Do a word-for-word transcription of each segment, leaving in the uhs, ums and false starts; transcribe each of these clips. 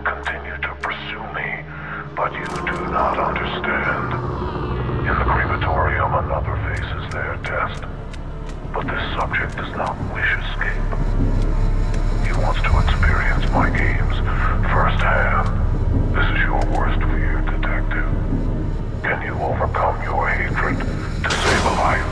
continue to pursue me, but you do not understand. In the crematorium, another faces their test. But this subject does not wish escape. He wants to experience my games firsthand. This is your worst fear, Detective. Can you overcome your hatred to save a life?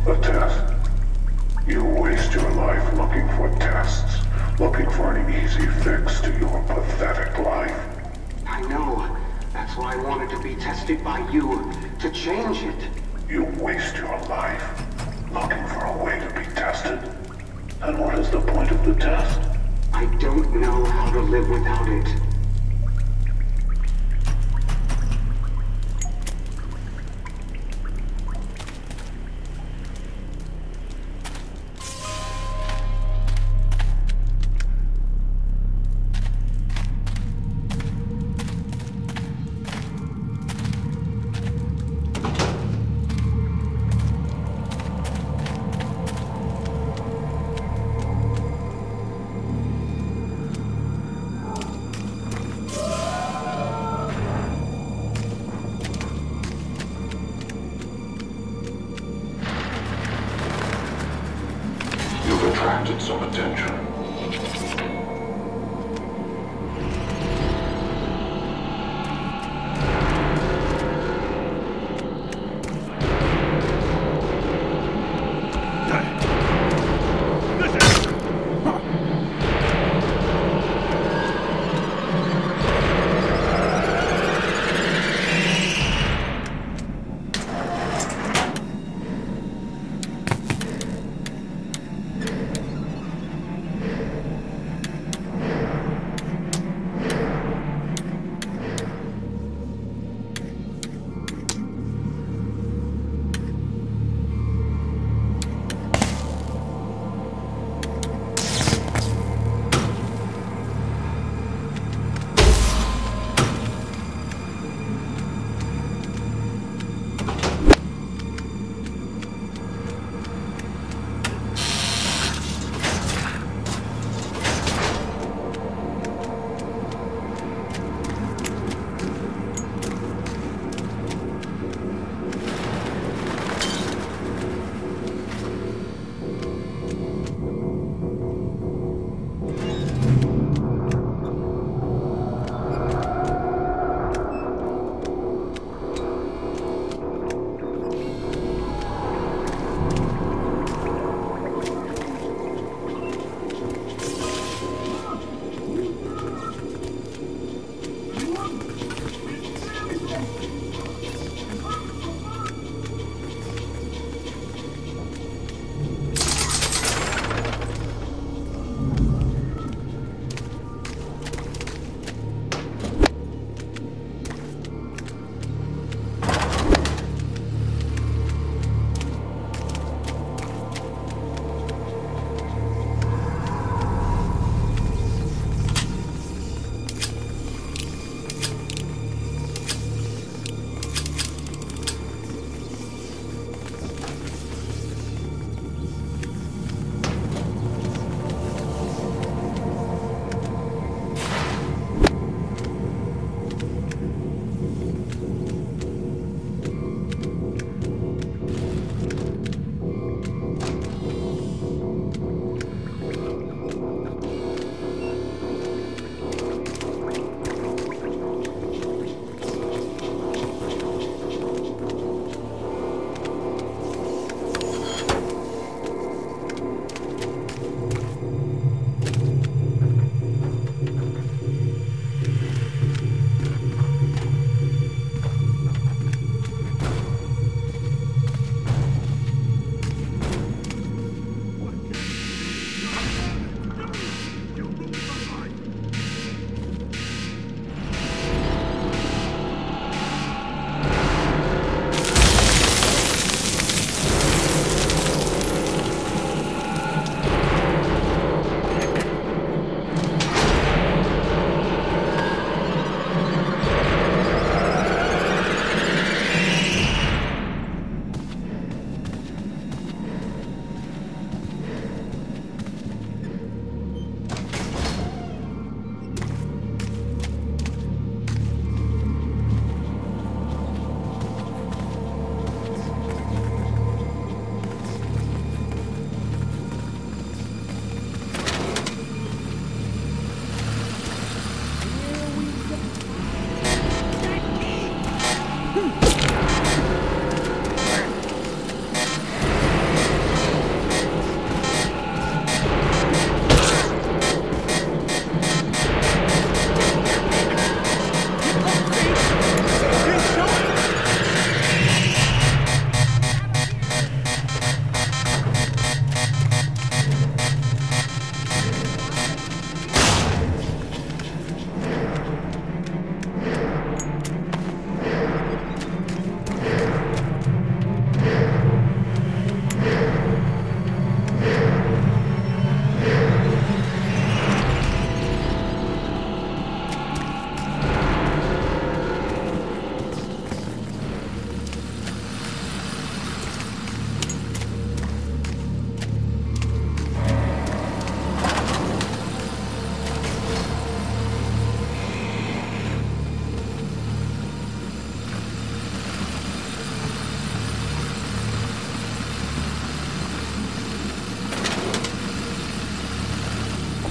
A test? You waste your life looking for tests, looking for an easy fix to your pathetic life. I know. That's why I wanted to be tested by you, to change it. You waste your life looking for a way to be tested. And what is the point of the test? I don't know how to live without it. Attracted some attention.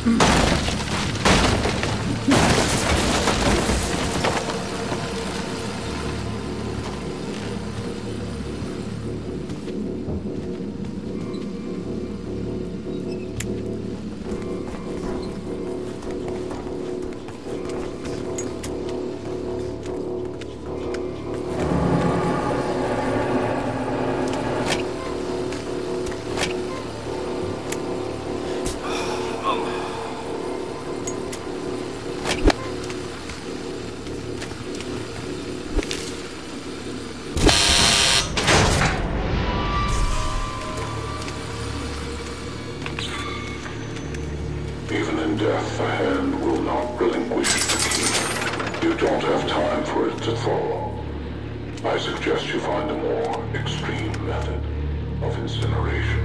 Even in death, the hand will not relinquish the key. You don't have time for it to follow. I suggest you find a more extreme method of incineration.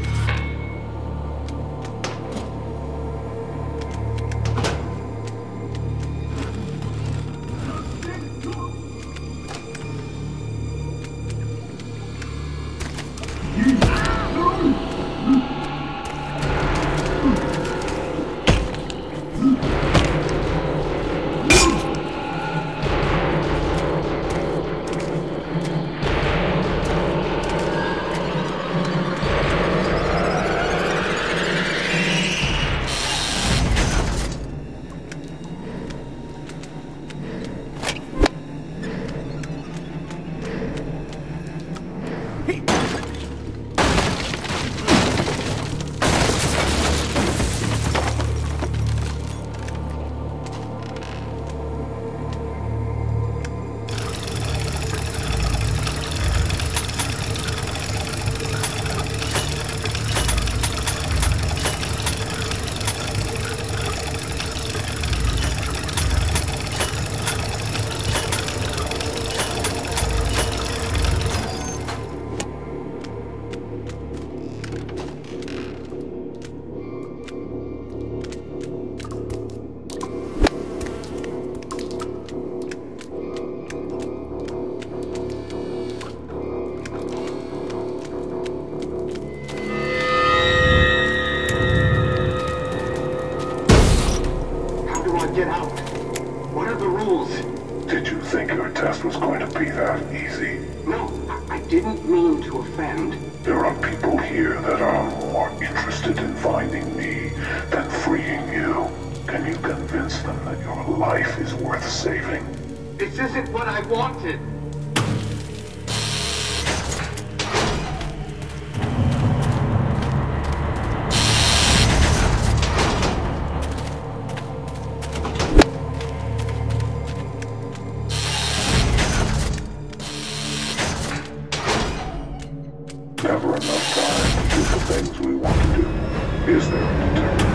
Get out. What are the rules? Did you think your test was going to be that easy? No, I didn't mean to offend. There are people here that are more interested in finding me than freeing you. Can you convince them that your life is worth saving? This isn't what I wanted. Never enough time to do the things we want to do. Is there a deterrent?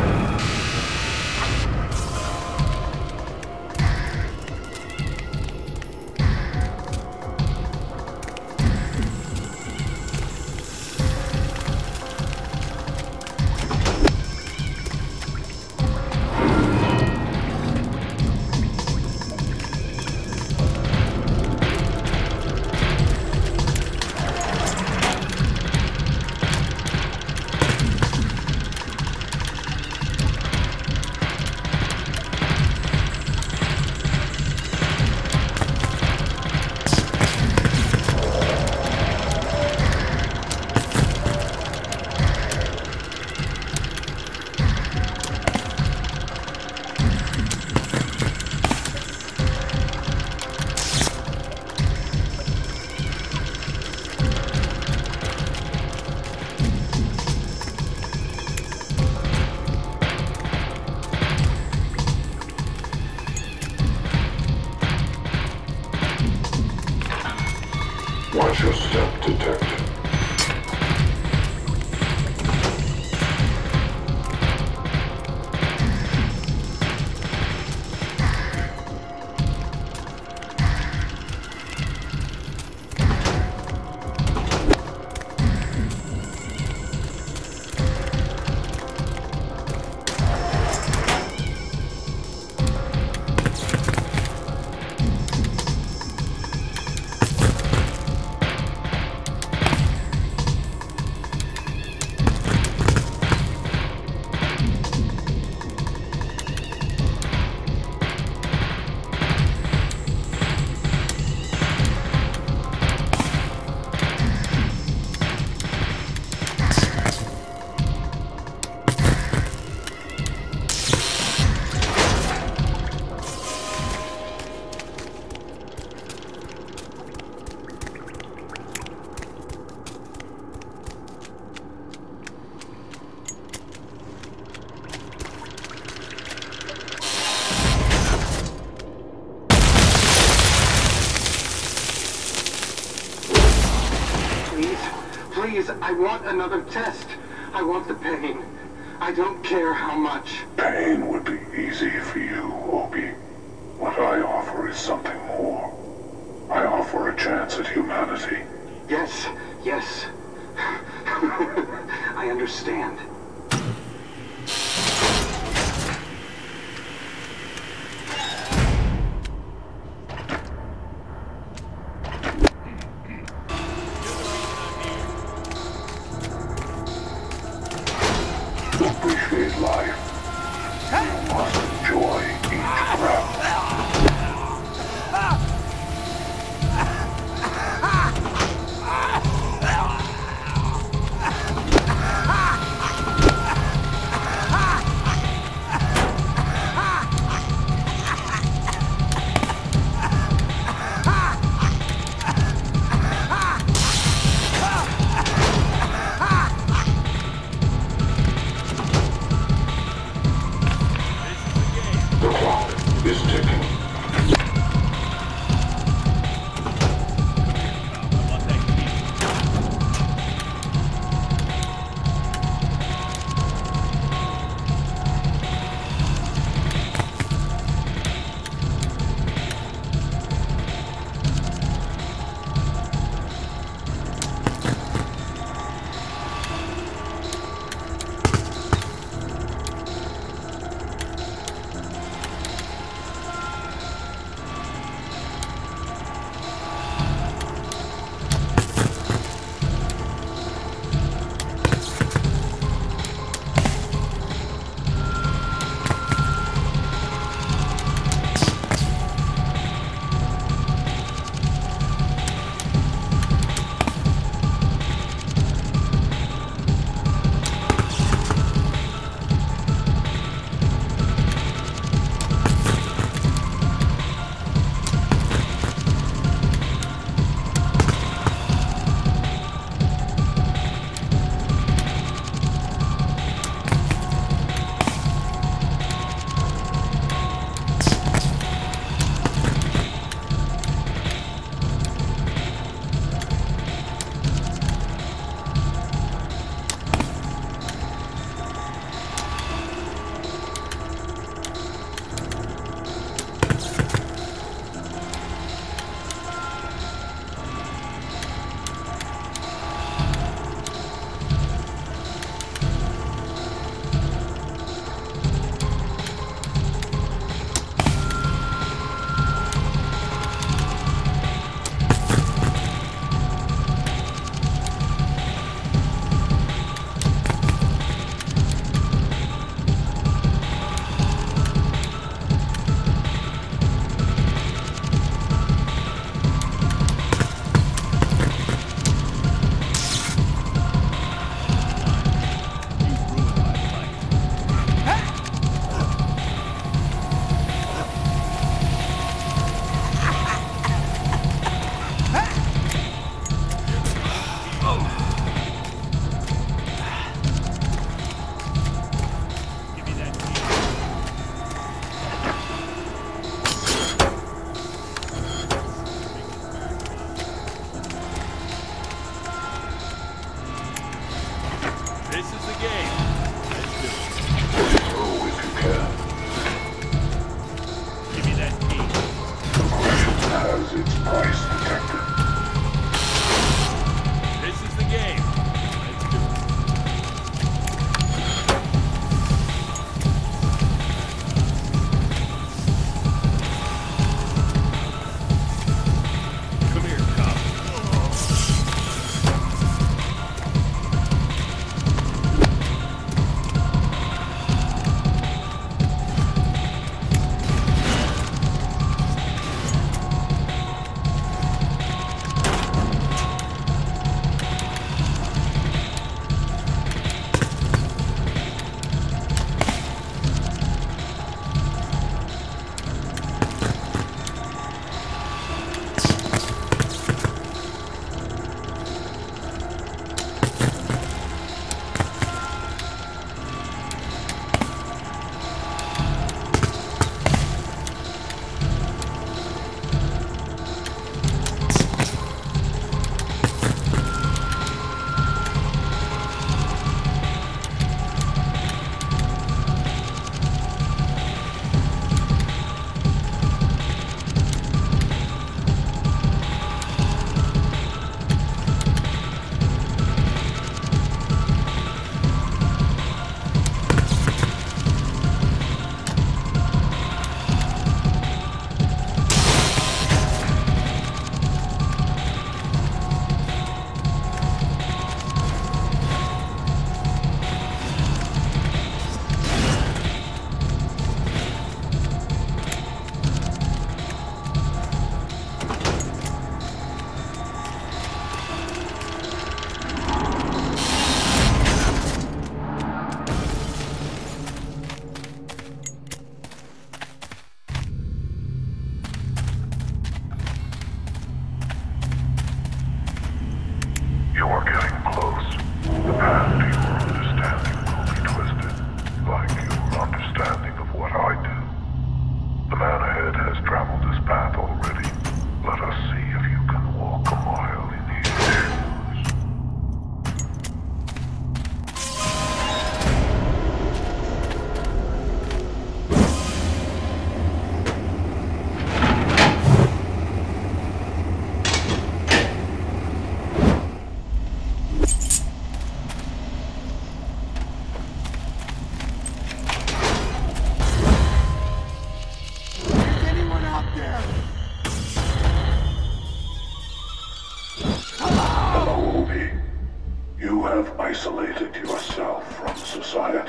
want another test. I want the pain. I don't care how much. Pain would be easy for you, Obi. What I offer is something more. I offer a chance at humanity. Yes, yes. I understand. Appreciate life. You must enjoy each breath.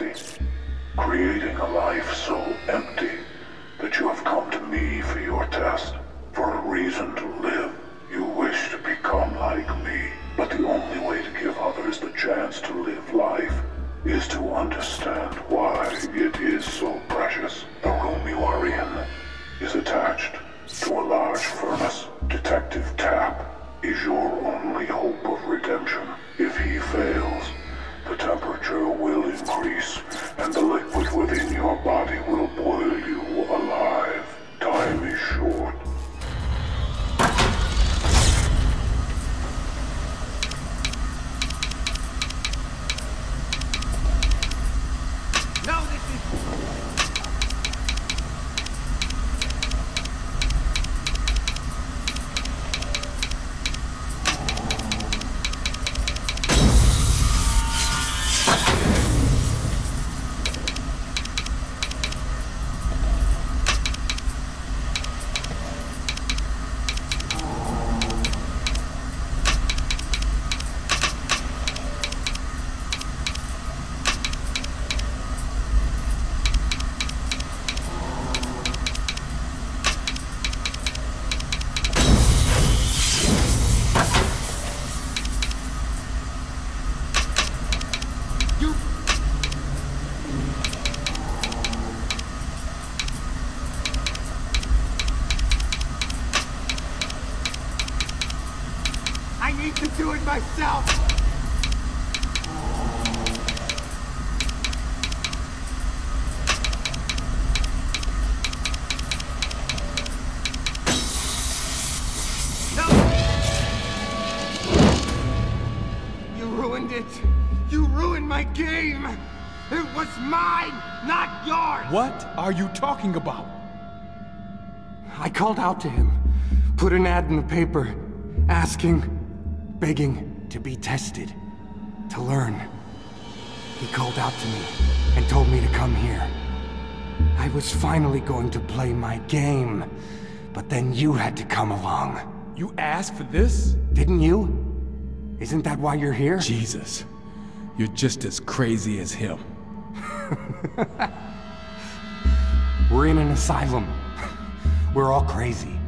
reality, creating a life so empty that you have come to me for your test. For a reason to live, you wish to become like me. But the only way to give others the chance to live life is to understand why it is so precious. The room you are in is attached to a large furnace. Detective Tapp is your only hope of redemption. If he fails, the temperature will increase, and the liquid within your body will boil you alive. Time is short. No, this is... I need to do it myself! No! You ruined it! You ruined my game! It was mine, not yours! What are you talking about? I called out to him, put an ad in the paper, asking, begging to be tested, to learn. He called out to me and told me to come here. I was finally going to play my game, but then you had to come along. You asked for this? Didn't you? Isn't that why you're here? Jesus, you're just as crazy as him. We're in an asylum. We're all crazy.